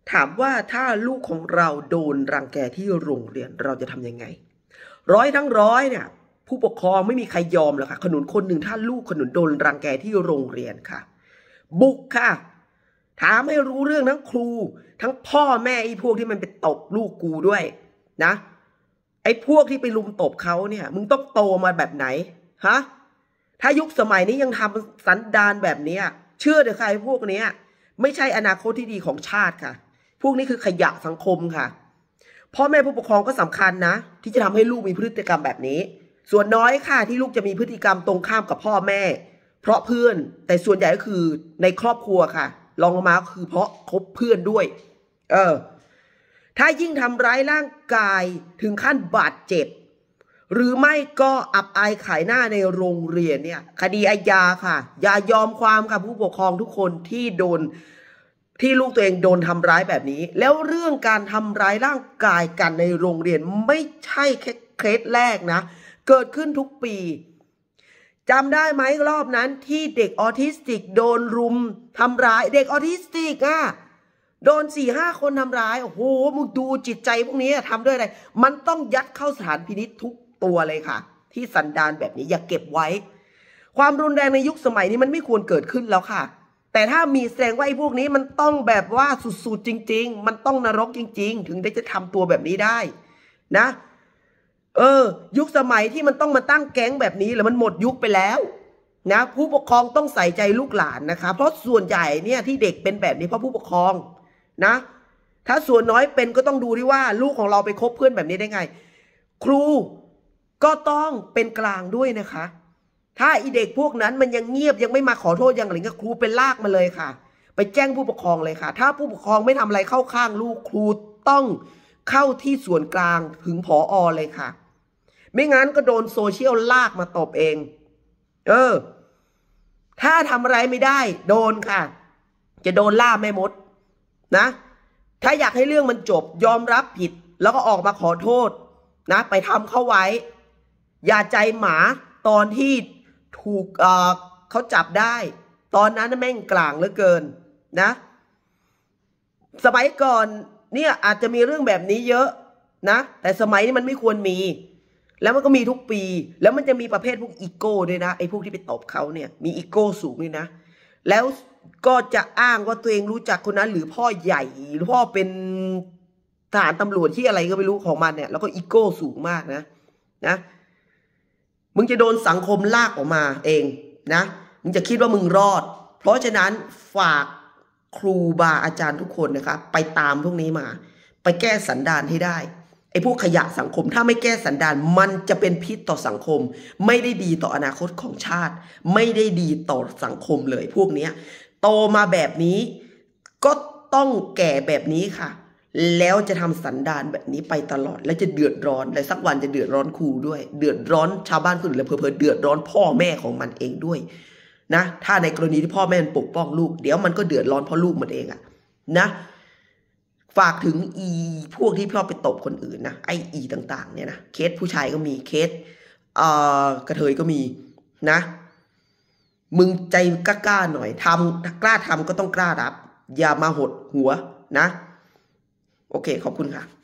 ถามว่าถ้าลูกของเราโดนรังแกที่โรงเรียนเราจะทำยังไงร้อยทั้งร้อยเนี่ยผู้ปกครองไม่มีใครยอมหรอกค่ะขนุนคนหนึ่งถ้าลูกขนุนโดนรังแกที่โรงเรียนค่ะบุกค่ะถามให้รู้เรื่องทั้งครูทั้งพ่อแม่ไอ้พวกที่มันไปตบลูกกูด้วยนะไอ้พวกที่ไปลุมตบเขาเนี่ยมึงต้องโตมาแบบไหนฮะถ้ายุคสมัยนี้ยังทำสันดานแบบนี้เชื่อเถอะใครพวกนี้ไม่ใช่อนาคตที่ดีของชาติค่ะพวกนี้คือขยะสังคมค่ะพ่อแม่ผู้ปกครองก็สำคัญนะที่จะทำให้ลูกมีพฤติกรรมแบบนี้ส่วนน้อยค่ะที่ลูกจะมีพฤติกรรมตรงข้ามกับพ่อแม่เพราะเพื่อนแต่ส่วนใหญ่ก็คือในครอบครัวค่ะรองลงมาคือเพราะคบเพื่อนด้วยถ้ายิ่งทำร้ายร่างกายถึงขั้นบาดเจ็บหรือไม่ก็อับอายขายหน้าในโรงเรียนเนี่ยคดีอาญาค่ะอย่ายอมความค่ะผู้ปกครองทุกคนที่ลูกตัวเองโดนทำร้ายแบบนี้แล้วเรื่องการทำร้ายร่างกายกันในโรงเรียนไม่ใช่แค่เคสแรกนะเกิดขึ้นทุกปีจำได้ไหมรอบนั้นที่เด็กออทิสติกโดนรุมทำร้ายเด็กออทิสติกโดน4-5 คนทำร้ายโอ้โหมึงดูจิตใจพวกนี้ทำด้วยอะไรมันต้องยัดเข้าสถานพินิจทุกตัวเลยค่ะที่สันดานแบบนี้อย่าเก็บไว้ความรุนแรงในยุคสมัยนี้มันไม่ควรเกิดขึ้นแล้วค่ะแต่ถ้ามีแสดงว่าไอ้พวกนี้มันต้องแบบว่าสุดๆจริงๆมันต้องนรกจริงๆถึงได้จะทำตัวแบบนี้ได้นะยุคสมัยที่มันต้องมาตั้งแก๊งแบบนี้แล้วมันหมดยุคไปแล้วนะผู้ปกครองต้องใส่ใจลูกหลานนะคะเพราะส่วนใหญ่เนี่ยที่เด็กเป็นแบบนี้เพราะผู้ปกครองนะถ้าส่วนน้อยเป็นก็ต้องดูที่ว่าลูกของเราไปคบเพื่อนแบบนี้ได้ไงครูก็ต้องเป็นกลางด้วยนะคะถ้าอีเด็กพวกนั้นมันยังเงียบยังไม่มาขอโทษยังอะไรก็ครูเป็นลากมาเลยค่ะไปแจ้งผู้ปกครองเลยค่ะถ้าผู้ปกครองไม่ทำอะไรเข้าข้างลูกครูต้องเข้าที่ส่วนกลางถึงผอ.เลยค่ะไม่งั้นก็โดนโซเชียลลากมาตบเองถ้าทำอะไรไม่ได้โดนค่ะจะโดนล่าแม่มดนะถ้าอยากให้เรื่องมันจบยอมรับผิดแล้วก็ออกมาขอโทษนะไปทำเข้าไว้อย่าใจหมาตอนที่ถูกเขาจับได้ตอนนั้นแม่งกลางเหลือเกินนะสมัยก่อนเนี่ยอาจจะมีเรื่องแบบนี้เยอะนะแต่สมัยนี้มันไม่ควรมีแล้วมันก็มีทุกปีแล้วมันจะมีประเภทพวกอีโก้ด้วยนะไอ้พวกที่ไปตบเขาเนี่ยมีอีโก้สูงด้วยนะแล้วก็จะอ้างว่าตัวเองรู้จักคนนั้นหรือพ่อใหญ่หรือพ่อเป็นทหารตำรวจที่อะไรก็ไม่รู้ของมันเนี่ยแล้วก็อีโก้สูงมากนะมึงจะโดนสังคมลากออกมาเองนะมึงจะคิดว่ามึงรอดเพราะฉะนั้นฝากครูบาอาจารย์ทุกคนนะคะไปตามพวกนี้มาไปแก้สันดานให้ได้ไอ้พวกขยะสังคมถ้าไม่แก้สันดานมันจะเป็นพิษต่อสังคมไม่ได้ดีต่ออนาคตของชาติไม่ได้ดีต่อสังคมเลยพวกนี้โตมาแบบนี้ก็ต้องแก่แบบนี้ค่ะแล้วจะทำสันดานแบบนี้ไปตลอดและจะเดือดร้อนและสักวันจะเดือดร้อนครูด้วยเดือดร้อนชาวบ้านคนอื่นและเผลอๆเดือดร้อนพ่อแม่ของมันเองด้วยนะถ้าในกรณีที่พ่อแม่ปกป้องลูกเดี๋ยวมันก็เดือดร้อนเพราะลูกมันเองนะฝากถึงพวกที่ชอบไปตบคนอื่นนะไอ้ต่างๆเนี่ยนะเคสผู้ชายก็มีเคสกระเทยก็มีนะมึงใจกล้าหน่อยทำกล้าทำก็ต้องกล้ารับอย่ามาหดหัวนะโอเคขอบคุณค่ะ